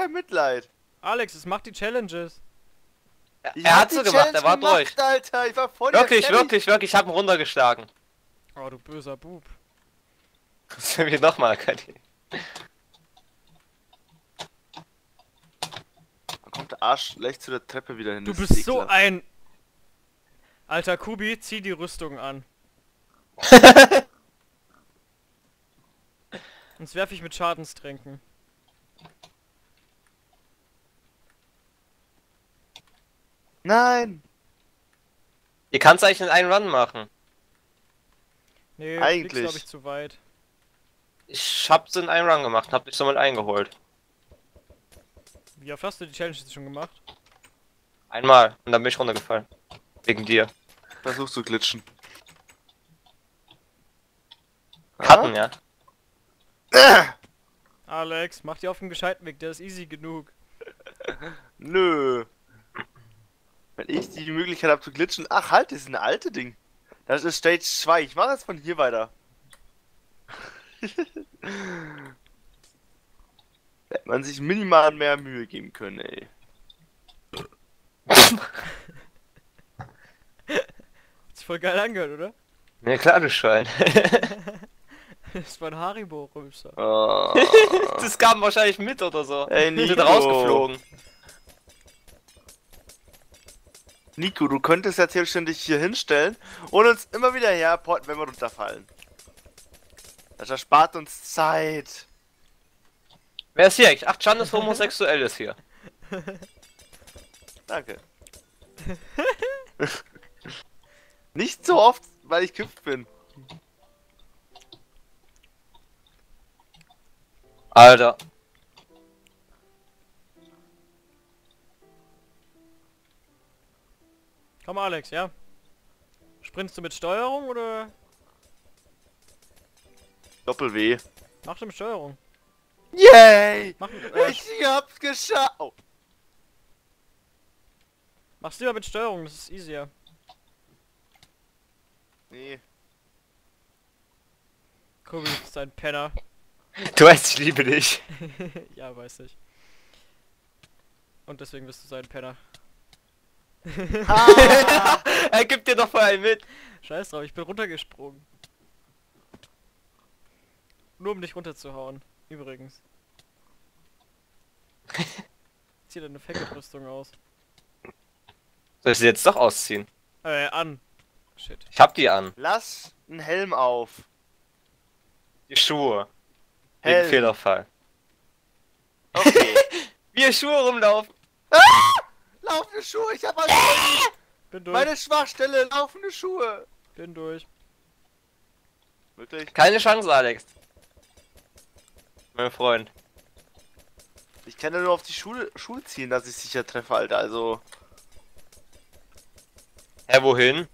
kein Mitleid. Alex, es macht die Challenges. Er hat so gemacht, er war durch. Alter, ich war voll Wirklich, ich hab ihn runtergeschlagen. Oh, du böser Bub. Das will ich nochmal, Kadi. Dann kommt der Arsch schlecht zu der Treppe wieder hin. Du das ist bist so ekelhaft. ein... Alter Kubi, zieh die Rüstung an. Sonst werfe ich mit Schadenstränken. Nein! Ihr kannst eigentlich in einen Run machen. Nee, Eigentlich. glaube ich zu weit. Ich hab's in einen Run gemacht, hab dich somit eingeholt. Wie oft hast du die Challenges schon gemacht? Einmal. Und dann bin ich runtergefallen. Wegen dir. Versuchst du glitschen. Cutten, ja. Alex, mach dir auf den gescheiten Weg, der ist easy genug. Nö. Wenn ich die Möglichkeit habe zu glitschen. Ach halt, das ist ein alte Ding. Das ist Stage 2. Ich mache jetzt von hier weiter. Hätte man sich minimal mehr Mühe geben können, ey. Hat sich voll geil angehört, oder? Ja klar, du Schwein. Das war ein Haribo-Rülpser. Oh. Das kam wahrscheinlich mit oder so. Ey, Die sind Nico. rausgeflogen. Nico, du könntest ja selbstständig hier hinstellen und uns immer wieder herporten, wenn wir runterfallen. Das erspart uns Zeit. Wer ist hier eigentlich? Ach, Can ist homosexuell ist hier. Danke. Nicht so oft, weil ich Küpf bin. Alter. Komm Alex, ja? Sprintst du mit Steuerung oder... Doppel-W. Mach du mit Steuerung? Yay! Mach, Ich hab's geschafft! Oh. mach's lieber mit Steuerung, das ist easier. Nee. Kubi ist ein Penner. Du weißt, ich liebe dich. Ja, weiß ich. Und deswegen bist du so ein Penner. Ah! Er gibt dir doch voll einen mit. Scheiß drauf, ich bin runtergesprungen. Nur um dich runterzuhauen. Übrigens. Zieh deine Faggot-Rüstung aus. Soll ich sie jetzt doch ausziehen? An. Shit. Ich hab die an. Lass einen Helm auf. Die Schuhe. Wegen Helm. Fehlerfall. Okay. Wie ihr Schuhe rumlaufen. Laufende Schuhe, ich hab alles. Bin durch. Meine Schwachstelle, laufende Schuhe. Bin durch. Wirklich? Keine Chance, Alex. Mein Freund. Ich kann ja nur auf die Schuhe ziehen, dass ich sicher treffe, Alter. Also. Hä, wohin?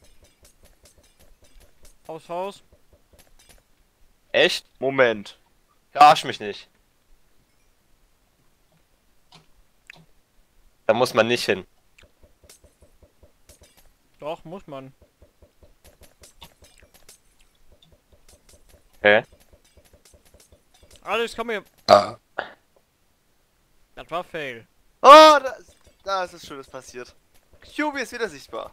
Aus Haus. Echt? Moment. Verarsch mich nicht. Da muss man nicht hin. Doch, muss man. Hä? Alex, komm hier. Das war Fail. Oh, da ist was Schönes passiert. QB ist wieder sichtbar.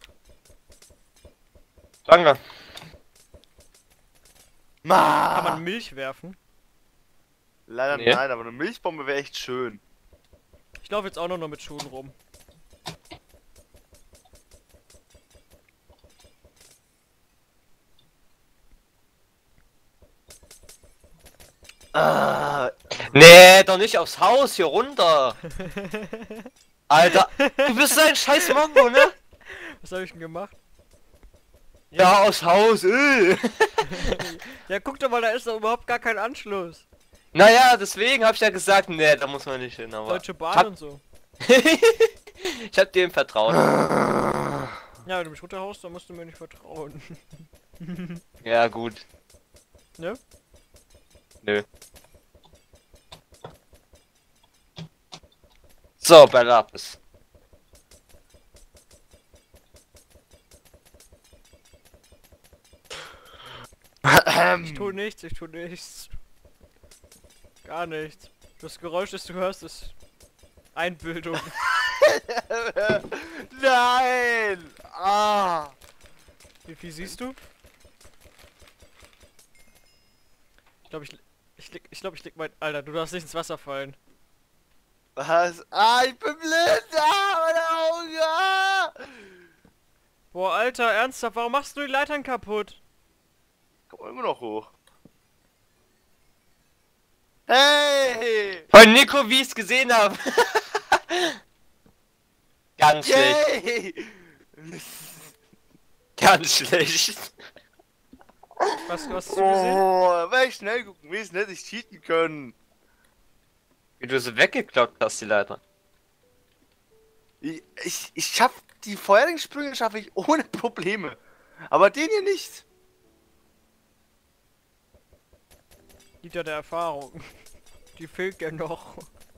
Danke. Kann man Milch werfen? Leider Nee. nein, aber eine Milchbombe wäre echt schön. Ich laufe jetzt auch nur noch mit Schuhen rum. Ah, Nee, doch nicht aufs Haus, hier runter. Alter, du bist so ein scheiß Mongo, ne? Was habe ich denn gemacht? Ja, aufs Haus, Ja, guck doch mal, da ist doch überhaupt gar kein Anschluss. Naja, deswegen hab ich ja gesagt, nee, da muss man nicht hin, aber... Deutsche Bahn hab- und so. Ich hab dir vertraut. Ja, wenn du mich runterhaust, dann musst du mir nicht vertrauen. Ja, gut. Ne? Nö. So, bei Lapis. Ich tu nichts, ich tu nichts. Gar nichts. Das Geräusch, das du hörst, ist Einbildung. Nein! Ah! Wie viel siehst du? Ich glaube, ich leg mein... Alter, du darfst nicht ins Wasser fallen. Was? Ah, ich bin blind! Ah, meine Augen! Ah! Boah, Alter, ernsthaft, warum machst du die Leitern kaputt? Komm immer noch hoch. Hey! Von Nico, wie ich es gesehen habe. Ganz schlecht. Yay! Ganz schlecht. Was hast du gesehen? Oh, wäre ich schnell gucken gewesen, hätte ich cheaten können. Wie du sie weggeklaut hast, die Leiter. Ich schaff die vorherigen Sprünge schaffe ich ohne Probleme. Aber den hier nicht. Liegt ja der Erfahrung. Die fehlt ja noch.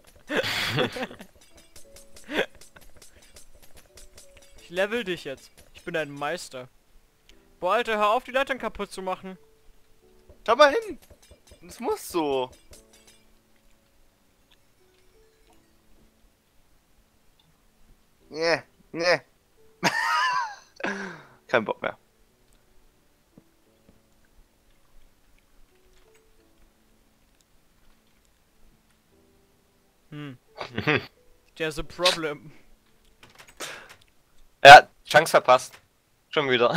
Ich level dich jetzt. Ich bin ein Meister. Boah, Alter, hör auf, die Leitern kaputt zu machen. Schau mal hin. Das muss so. Nee, nee. Kein Bock mehr. There's a problem. Ja, Chance verpasst. Schon wieder.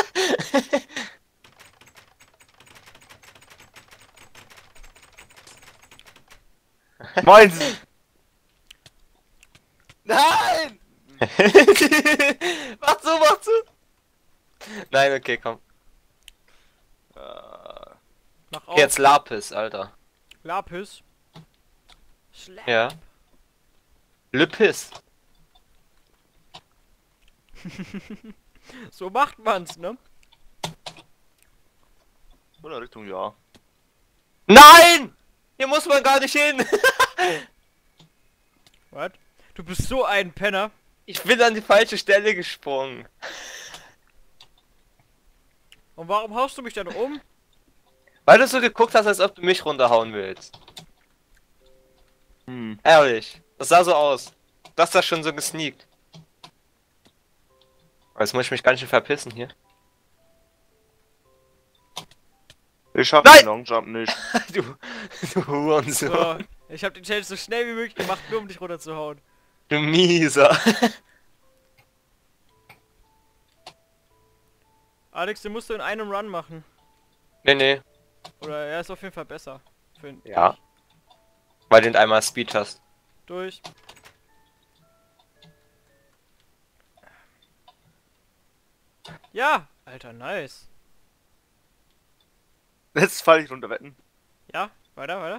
Moin! Nein! Mach zu, mach zu! Nein, okay, komm. Mach auf. Okay, jetzt Lapis, Alter. Lapis. Slap. Ja. Lüppis. So macht man's, ne? In der Richtung, ja. Nein! Hier muss man gar nicht hin! Was? Du bist so ein Penner. Ich bin an die falsche Stelle gesprungen. Und warum haust du mich dann um? Weil du so geguckt hast, als ob du mich runterhauen willst. Hm. Ehrlich. Das sah so aus. Du hast das schon so gesneakt. Jetzt muss ich mich ganz schön verpissen hier. Ich schaff Nein! den Longjump nicht. du Hurensohn. So, ich hab die Challenge so schnell wie möglich gemacht, nur um dich runterzuhauen. Du Mieser. Alex, den musst du in einem Run machen. Nee. Oder er ist auf jeden Fall besser. Find Ja. ich. Weil du einmal Speed hast. Durch. Ja! Alter, nice. Jetzt fall ich runter, wetten. Ja, weiter.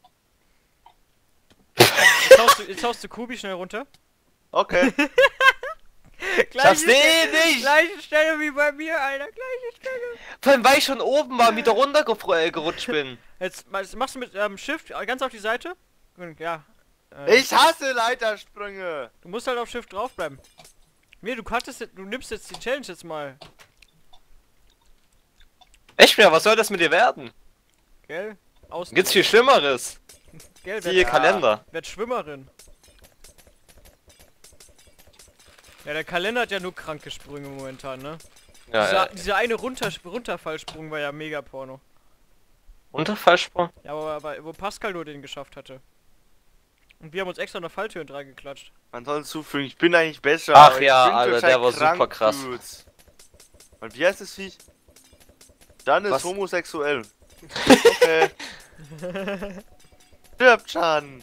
Jetzt haust du Kubi schnell runter. Okay. Schaffst du nicht! Gleiche Stelle wie bei mir, Alter. Gleiche Stelle. Vor allem, weil ich schon oben war und wieder runtergerutscht bin. Jetzt machst du mit Shift ganz auf die Seite. Ja. Ich hasse Leitersprünge. Du musst halt auf Shift draufbleiben. Nee, du nimmst jetzt die Challenge jetzt mal. Echt mehr, was soll das mit dir werden? Gell? Aus. Gibt's viel Schlimmeres. Gell, Siehe Kalender. werd Schwimmerin. Ja, der Kalender hat ja nur kranke Sprünge momentan, ne? Ja, Dieser eine Runterfallsprung war ja mega Porno. Unterfallsprung? Ja, aber wo Pascal nur den geschafft hatte. Und wir haben uns extra eine Falltür dran geklatscht. Man soll hinzufügen, ich bin eigentlich besser. Ach aber ich ja, bin Alter, total der war krank, super krass. Dudes. Und wie heißt das Viech? Dann ist Was? homosexuell. Okay. Stirbt schon.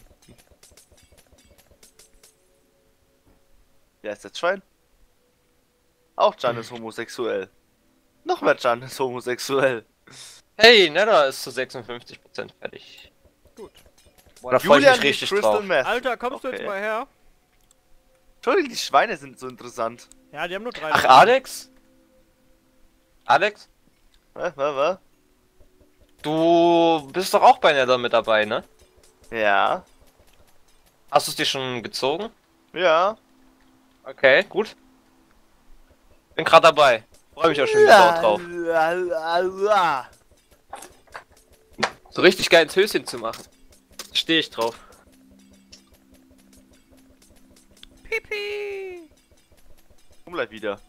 Wie heißt das Schwein? Auch Can ist homosexuell. Noch mehr Can ist homosexuell. Hey, Nether ist zu 56% fertig. Gut. Boah, da freue ich Julian mich richtig Crystal drauf. Meth. Alter, kommst du Okay. jetzt mal her? Entschuldigung, die Schweine sind so interessant. Ja, die haben nur 3. Ach, Alex? Alex? Was? Du bist doch auch bei Nether mit dabei, ne? Ja. Hast du es dir schon gezogen? Ja. Okay, gut. Bin gerade dabei. Freue mich auch schon wieder drauf. So richtig geil ins Höschen zu machen. Stehe ich drauf. Pipi. Komm gleich wieder.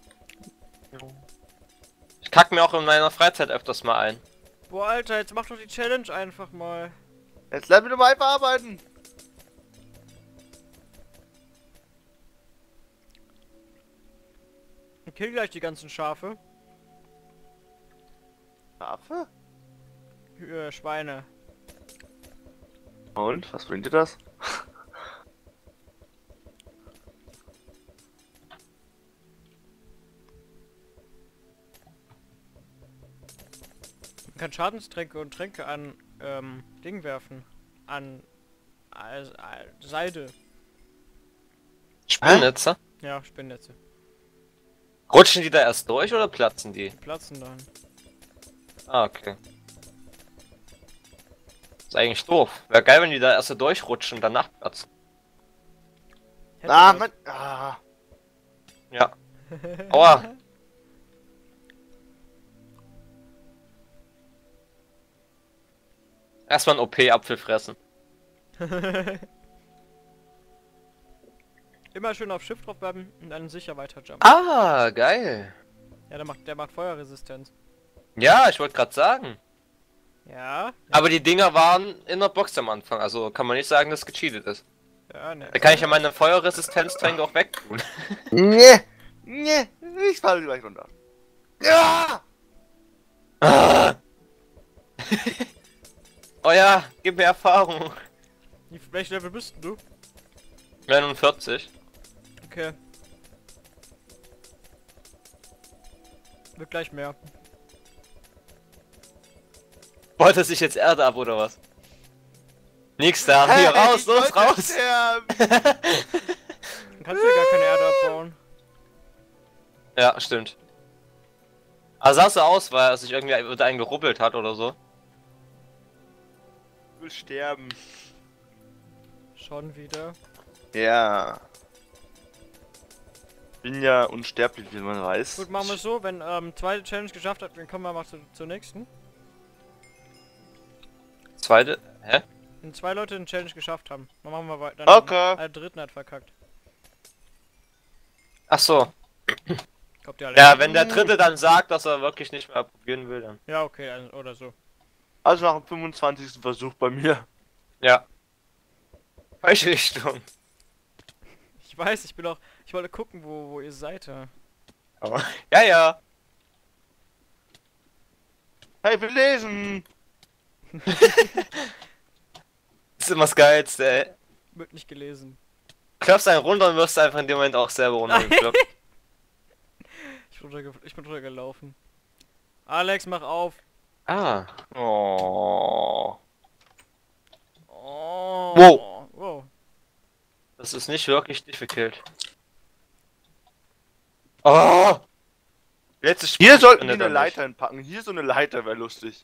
Ich kack mir auch in meiner Freizeit öfters mal ein. Boah, Alter, jetzt mach doch die Challenge einfach mal. Jetzt lass mich doch mal einfach arbeiten. Und kill gleich die ganzen Schafe. Schafe? Schweine. Und, was bringt dir das? Man kann Schadenstränke und Tränke an Ding werfen. An Seide. Spinnennetze? Ja, Spinnnetze. Rutschen die da erst durch oder platzen die? Die platzen dann. Ah, okay. Ist eigentlich doof. Wäre geil, wenn die da erst so durchrutschen und danach platzen. Hätte Ah, was. Mann. Ah. Ja. Aua. Erstmal einen OP-Apfel fressen. Immer schön auf Shift drauf bleiben und dann sicher weiterjumpen. Ah, geil. Ja, der macht Feuerresistenz. Ja, ich wollte gerade sagen. Ja. Aber die Dinger waren in der Box am Anfang, also kann man nicht sagen, dass es gecheatet ist. Ja, ne. Da kann ich ja meine Feuerresistenztränke auch wegtun. Nee. Nee. Ich falle gleich runter. Ja! Ah. Oh ja, gib mir Erfahrung. Welches Level bist du? 49. Okay. Wird gleich mehr. Wollt er sich jetzt Erde ab oder was? Nix da, hier raus, ich los, wollte raus! sterben. Dann kannst du ja gar keine Erde abbauen. Ja, stimmt. Aber sah so aus, weil er sich irgendwie unter einen gerubbelt hat oder so. Ich will sterben. Schon wieder. Ja. Bin ja unsterblich, wie man weiß. Gut, machen wir es so, wenn zweite Challenge geschafft hat, dann kommen wir mal zur nächsten. Zweite, hä? Wenn zwei Leute eine Challenge geschafft haben, dann machen wir weiter. Okay. Der dritten hat verkackt. Ach so. Glaubt ihr alle? Ja, wenn der dritte dann sagt, dass er wirklich nicht mehr probieren will, dann. Ja, okay, also, oder so. Also nach dem 25. Versuch bei mir. Ja. Falsche Richtung. Ich weiß, ich wollte gucken, wo ihr seid. Ja. Aber, ja, ja. Hey, wir lesen! Das ist immer das Geilste, ey. Wird nicht gelesen. Klopfst einen runter und wirst einfach in dem Moment auch selber runtergeklopft. Ich bin runtergelaufen. Alex, mach auf. Ah. Oh. Oh. Wow. Wow. Das ist nicht wirklich difficult. Oh! Letztes Spiel. Hier sollten wir findet eine er Leiter hinpacken. Hier so eine Leiter wäre lustig.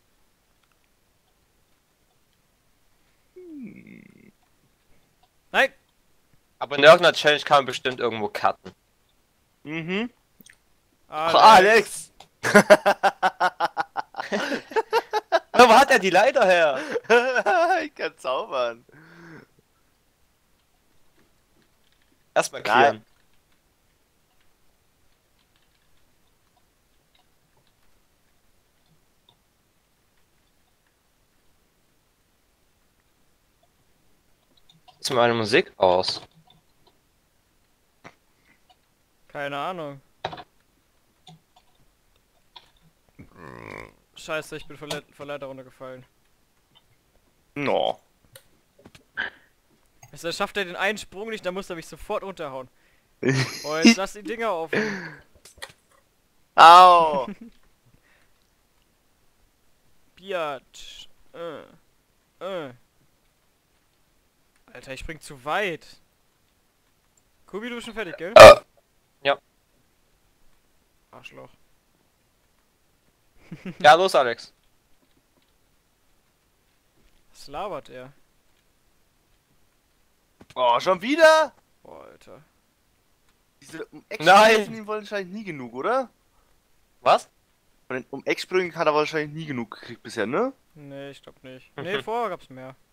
Nein! nicht. Aber in irgendeiner Challenge kann man bestimmt irgendwo cutten. Mhm. Ach, Alex! Na, wo hat er die Leiter her? Ich kann zaubern. Erstmal Nein. klären. Ist meine Musik aus? Keine Ahnung. Scheiße, ich bin von Leiter runtergefallen. No. Also, schafft er den einen Sprung nicht, dann muss er mich sofort runterhauen. Oh, jetzt lass die Dinger auf. Au! Biatch. Alter, ich spring zu weit. Kubi, du bist schon fertig, gell? Ja. Arschloch. Ja, los, Alex. Was labert er? Oh, schon wieder? Boah, Alter. Diese Nein. Ecksprünge wollen wahrscheinlich nie genug, oder? Was? Von den Ecksprüngen hat er wahrscheinlich nie genug gekriegt bisher, ne? Nee, ich glaub nicht. Nee, vorher gab's mehr.